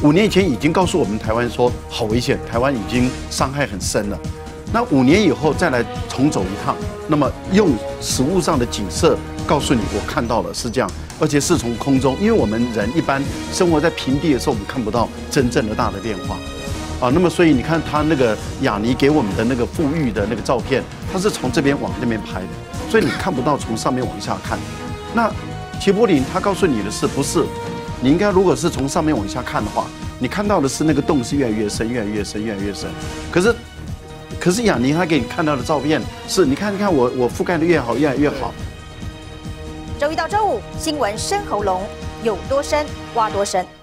5年以前已经告诉我们台湾说好危险，台湾已经伤害很深了。那5年以后再来重走一趟，那么用实物上的景色告诉你，我看到了是这样，而且是从空中，因为我们人一般生活在平地的时候，我们看不到真正的大的变化。啊，那么所以你看他那个雅尼给我们的那个富裕的那个照片，他是从这边往那边拍的，所以你看不到从上面往下看。那齐柏林他告诉你的是不是？你应该如果是从上面往下看的话，你看到的是那个洞是越来越深，越来越深，越来越深。可是雅尼他给你看到的照片是，你看我覆盖的越好，越来越好。 周一到周五新闻深喉咙，有多深挖多深。